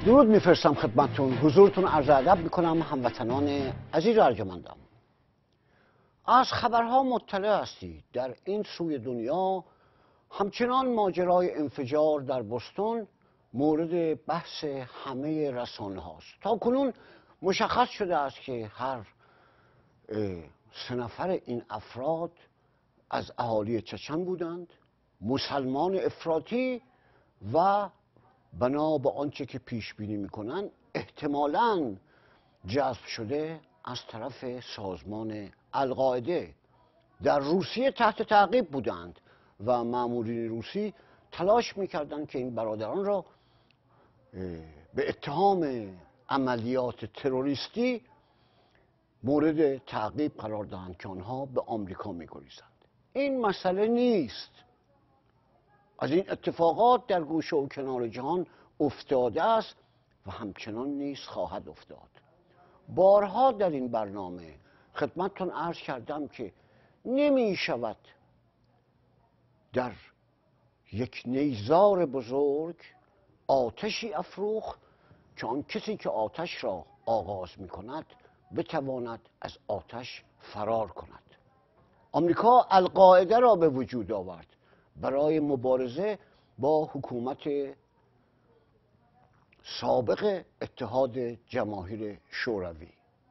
درود میفرستم خدمتتون. حضورتون عرض ادب میکنم هموطنان عزیز و ارجمندم. از خبرها مطلع هستید در این سوی دنیا همچنان ماجرای انفجار در بوستون مورد بحث همه رسانه هاست. تا کنون مشخص شده است که هر 3 نفر این افراد از اهالی چچن بودند، مسلمان افراطی و بنا به آنچه که پیش بینی میکنن احتمالاً جذب شده از طرف سازمان القاعده. در روسیه تحت تعقیب بودند و مامورین روسی تلاش میکردند که این برادران را به اتهام عملیات تروریستی مورد تعقیب قرار دهند که آنها به آمریکا میگریزند. این مسئله نیست. از این اتفاقات در گوشه و کنار جهان افتاده است و همچنان نیز خواهد افتاد. بارها در این برنامه خدمتتون عرض کردم که نمی شود در یک نیزار بزرگ آتشی افروخت که آن کسی که آتش را آغاز می کند بتواند از آتش فرار کند. آمریکا القاعده را به وجود آورد برای مبارزه با حکومت سابق اتحاد جماهیر شوروی.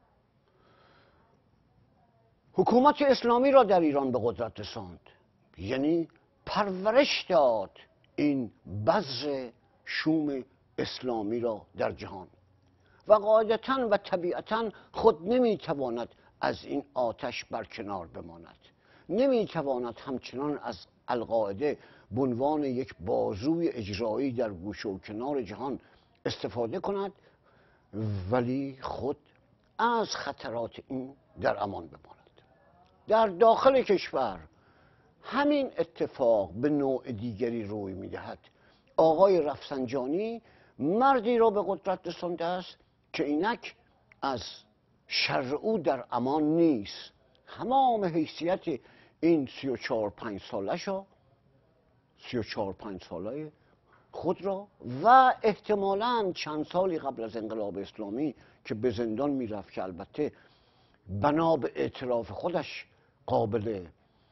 حکومت اسلامی را در ایران به قدرت رساند، یعنی پرورش داد این بذر شوم اسلامی را در جهان و قاعدتاً و طبیعتاً خود نمیتواند از این آتش برکنار بماند. نمیتواند همچنان از القاعده به عنوان یک بازوی اجرایی در گوشه و کنار جهان استفاده کند ولی خود از خطرات این در امان بماند. در داخل کشور همین اتفاق به نوع دیگری روی میدهد. آقای رفسنجانی مردی را به قدرت رسانده است که اینک از شر او در امان نیست. تمام حیثیت این 34-5 ساله خود را و احتمالاً چند سالی قبل از انقلاب اسلامی که به زندان میرفت که البته بنا به اعتراف خودش قابل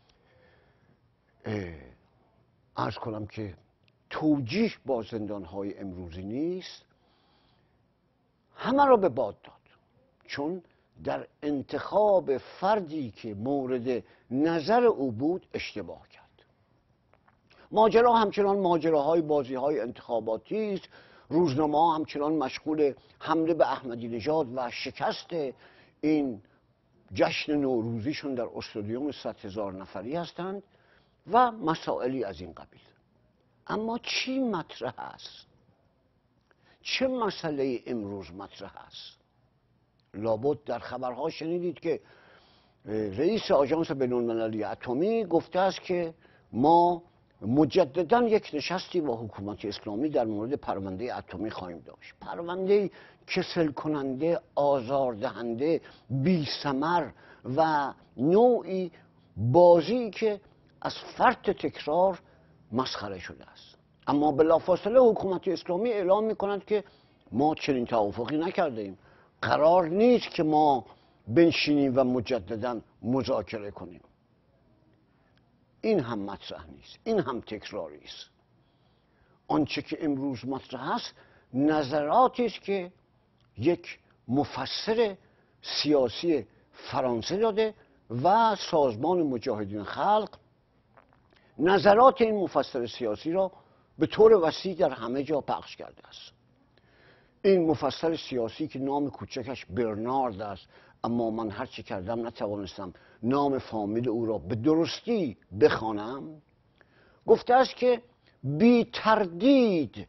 عرض کنم که توجیه با زندانهای امروزی نیست، همه را به باد داد چون در انتخاب فردی که مورد نظر او بود اشتباه کرد. ماجرا همچنان ماجراهای بازیهای انتخاباتی است. روزنامه‌ها همچنان مشغول حمله به احمدی نژاد و شکست این جشن نوروزیشون در استادیوم 100,000 نفری هستند و مسائلی از این قبیل. اما چی مطرح است؟ چه مسئله امروز مطرح است؟ لابد در خبرها شنیدید که رئیس آژانس بین‌المللی اتمی گفته است که ما مجددا یک نشستی با حکومت اسلامی در مورد پرونده اتمی خواهیم داشت. پرونده کسل کننده، آزاردهنده، بی ثمر و نوعی بازی که از فرط تکرار مسخره شده است. اما بلافاصله حکومت اسلامی اعلام می‌کند که ما چنین توافقی نکرده ایم. قرار نیست که ما بنشینیم و مجددا مذاکره کنیم. این هم مطرح نیست، این هم تکراری است. آنچه که امروز مطرح است نظراتی است که یک مفسر سیاسی فرانسه داده و سازمان مجاهدین خلق نظرات این مفسر سیاسی را به طور وسیع در همه جا پخش کرده است. این مفسر سیاسی که نام کوچکش برنارد است، اما من هر چی کردم نتوانستم نام فامیل او را به درستی بخوانم، گفته است که بی تردید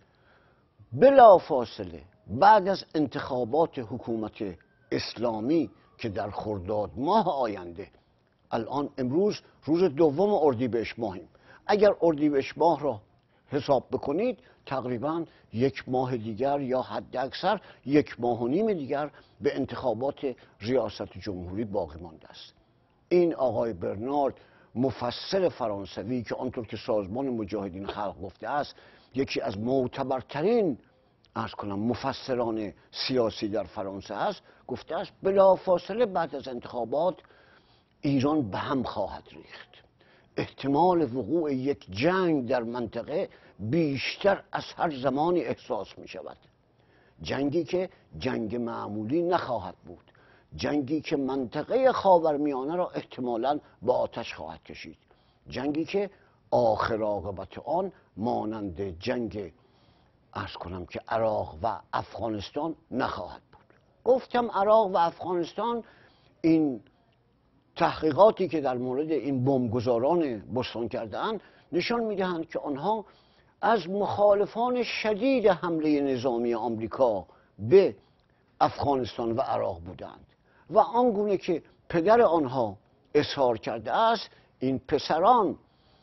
بلافاصله بعد از انتخابات حکومت اسلامی که در خرداد ماه آینده، الان امروز روز 2 اردیبهشت ماهیم، اگر اردیبهشت ماه را حساب بکنید تقریبا 1 ماه دیگر یا حد اکثر 1.5 ماه دیگر به انتخابات ریاست جمهوری باقی مانده است. این آقای برنارد مفسر فرانسوی که آنطور که سازمان مجاهدین خلق گفته است یکی از معتبرترین عرض کنم مفسران سیاسی در فرانسه هست، گفته است بلافاصله بعد از انتخابات ایران به هم خواهد ریخت. احتمال وقوع یک جنگ در منطقه بیشتر از هر زمانی احساس می شود. جنگی که جنگ معمولی نخواهد بود، جنگی که منطقه خاورمیانه را احتمالاً با آتش خواهد کشید، جنگی که آخر عاقبت آن مانند جنگ عرض کنم که عراق و افغانستان نخواهد بود. گفتم عراق و افغانستان، این تحقیقاتی که در مورد این بمبگذاران بوستون کرده‌اند نشان میدهند که آنها از مخالفان شدید حمله نظامی آمریکا به افغانستان و عراق بودند و آنگونه که پدر آنها اظهار کرده است، این پسران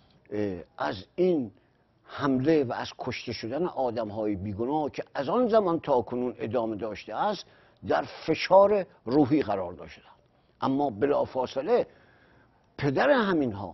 از این حمله و از کشته شدن آدم‌های بیگناه که از آن زمان تا کنون ادامه داشته است در فشار روحی قرار داشتند. اما بلافاصله پدر همینها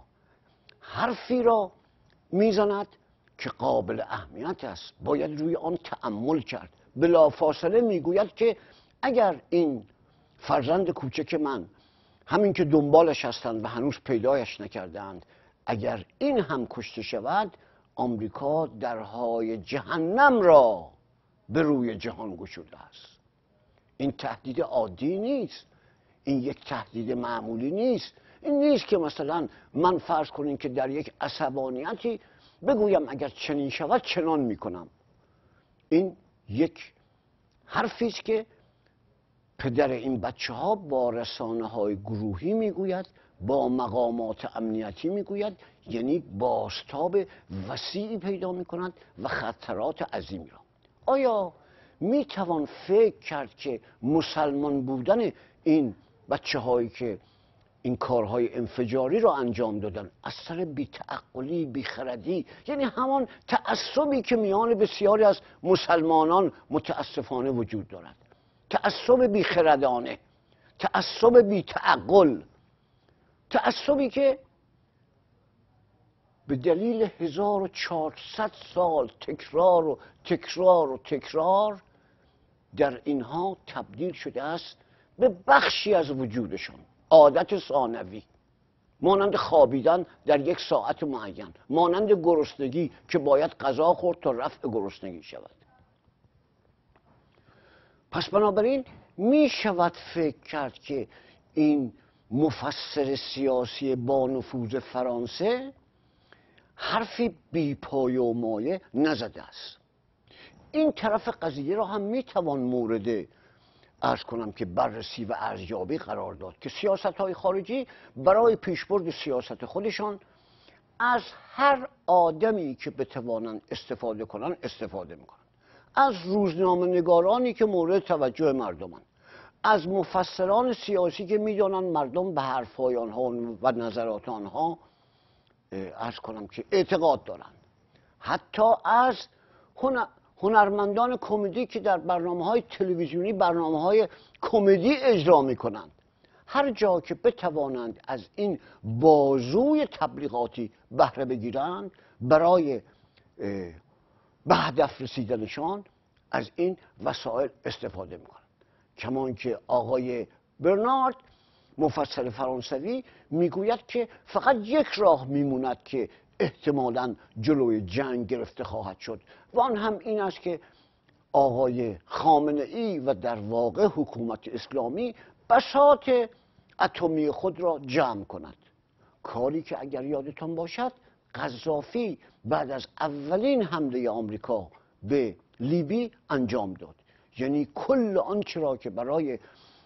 حرفی را میزند که قابل اهمیت است، باید روی آن تأمل کرد. بلافاصله میگوید که اگر این فرزند کوچک من، همین که دنبالش هستند و هنوز پیدایش نکردند، اگر این هم کشته شود، آمریکا درهای جهنم را به روی جهان گشوده است. این تهدید عادی نیست، این یک تهدید معمولی نیست. این نیست که مثلا من فرض کنیم که در یک عصبانیتی بگویم اگر چنین شود چنان میکنم. این یک حرفی است که پدر این بچه ها با رسانه های گروهی میگوید، با مقامات امنیتی میگوید، یعنی بازتاب وسیعی پیدا میکند و خطرات عظیمی را. آیا میتوان فکر کرد که مسلمان بودن این بچه هایی که این کارهای انفجاری را انجام دادن از سر بی‌تعقلی، بیخردی، یعنی همان تعصبی که میان بسیاری از مسلمانان متاسفانه وجود دارد، تعصب بیخردانه، تعصب بی‌تعقل، تعصبی که به دلیل 1400 سال تکرار و تکرار و تکرار در اینها تبدیل شده است به بخشی از وجودشان، عادت ثانوی، مانند خوابیدن در یک ساعت معین، مانند گرسنگی که باید غذا خورد تا رفع گرسنگی شود. پس بنابراین می شود فکر کرد که این مفسر سیاسی با نفوذ فرانسه حرفی بی پایه و مایه نزده است. این طرف قضیه را هم می توان مورد عرض کنم که بررسی و ارزیابی قرار داد که سیاست‌های خارجی برای پیشبرد سیاست خودشان از هر آدمی که بتوانند استفاده کنند استفاده میکنند. از روزنامه‌نگارانی که مورد توجه مردمند، از مفسران سیاسی که میدانند مردم به حرف‌های آنها و نظرات آنها عرض کنم که اعتقاد دارند، حتی از هنرمندان کمدی که در برنامه‌های تلویزیونی برنامه‌های کمدی اجرا می‌کنند. هر جا که بتوانند از این بازوی تبلیغاتی بهره بگیرند برای به هدف رسیدنشان از این وسایل استفاده می‌کنند. کمان که آقای برنارد مفسر فرانسوی میگوید که فقط یک راه میموند که احتمالاً جلوی جنگ گرفته خواهد شد و آن هم این است که آقای خامنه‌ای و در واقع حکومت اسلامی بساط اتمی خود را جمع کند. کاری که اگر یادتان باشد قذافی بعد از اولین حمله آمریکا به لیبی انجام داد. یعنی کل آنچه را که برای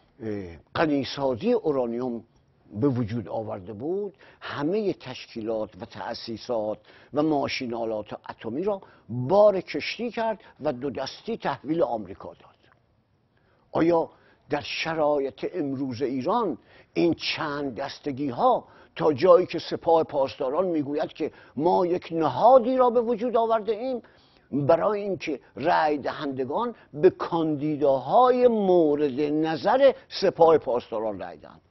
غنیسازی اورانیوم به وجود آورده بود، همه تشکیلات و تأسیسات و ماشین‌آلات اتمی را بار کشتی کرد و دو دستی تحویل آمریکا داد. آیا در شرایط امروز ایران این چند دستگی ها تا جایی که سپاه پاسداران میگوید که ما یک نهادی را به وجود آورده ایم برای اینکه رأی دهندگان به کاندیداهای مورد نظر سپاه پاسداران رأی دهند،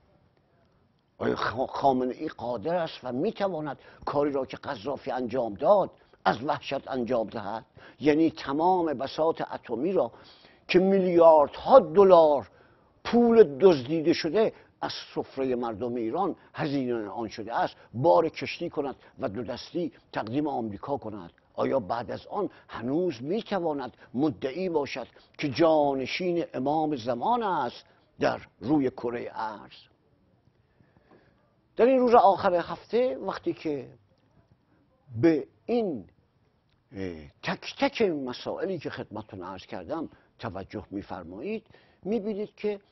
آیا خامنه‌ای قادر است و میتواند کاری را که قذافی انجام داد از وحشت انجام دهد، یعنی تمام بساط اتمی را که میلیاردها دلار پول دزدیده شده از سفره مردم ایران هزینه آن شده است بار کشتی کند و دو دستی تقدیم آمریکا کند؟ آیا بعد از آن هنوز میتواند مدعی باشد که جانشین امام زمان است در روی کره ارض؟ در این روز آخر هفته وقتی که به این تک تک مسائلی که خدمتتون عرض کردم توجه میفرمایید، میبینید که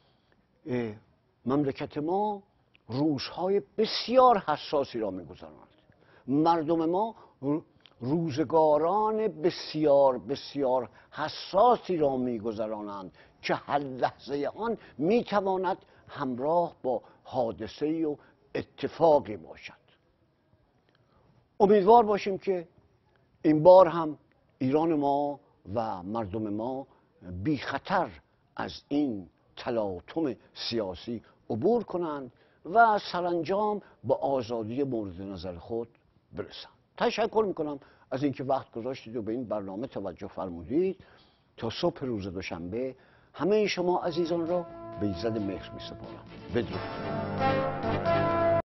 مملکت ما روزهای بسیار حساسی را میگذراند. مردم ما روزگاران بسیار بسیار حساسی را میگذرانند که هر لحظه آن میتواند همراه با حادثه و اتفاقی باشد. امیدوار باشیم که این بار هم ایران ما و مردم ما بی خطر از این تلاطم سیاسی عبور کنند و سرانجام به آزادی مورد نظر خود برسند. تشکر میکنم از اینکه وقت گذاشتید و به این برنامه توجه فرمودید. تا صبح روز دوشنبه همه شما عزیزان را به ایزد مهر میسپارم. بدرود.